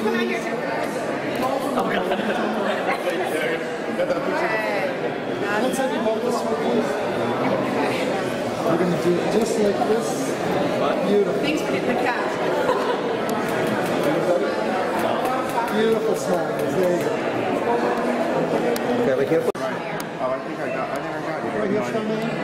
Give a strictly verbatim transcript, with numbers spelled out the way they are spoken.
you come out here too? Oh, God. Let's have you hold this one, please. We're going to do it just like this. Beautiful. Thanks for getting the cat. Beautiful smiles. There you go. Okay, be careful. Right. Oh, I think I got, I never got you. Right here, Charmayne.